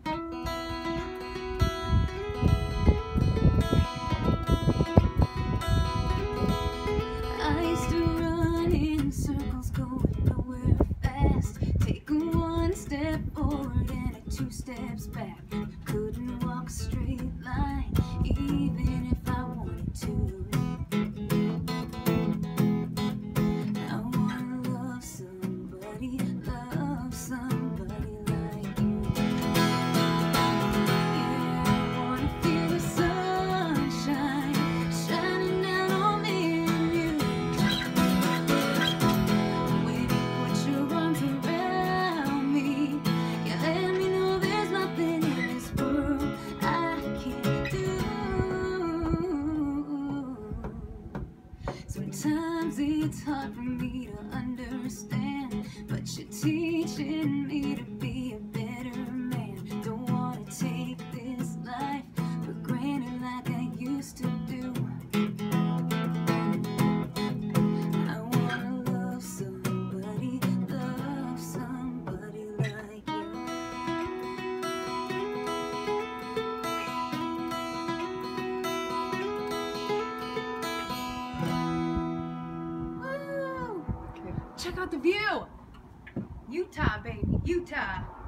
I used to run in circles, going nowhere fast, taking one step forward and two steps back. Couldn't walk a straight line, even if I wanted to. I wanna love somebody like you. Yeah, I wanna feel the sunshine shining down on me and you. When you put your arms around me, you let me know there's nothing in this world I can't do. Sometimes it's hard for me to understand, but you're teaching me to be a better man. Don't wanna take this life for granted like I used to do. I wanna love somebody like you. Check out the view! Utah, baby, Utah.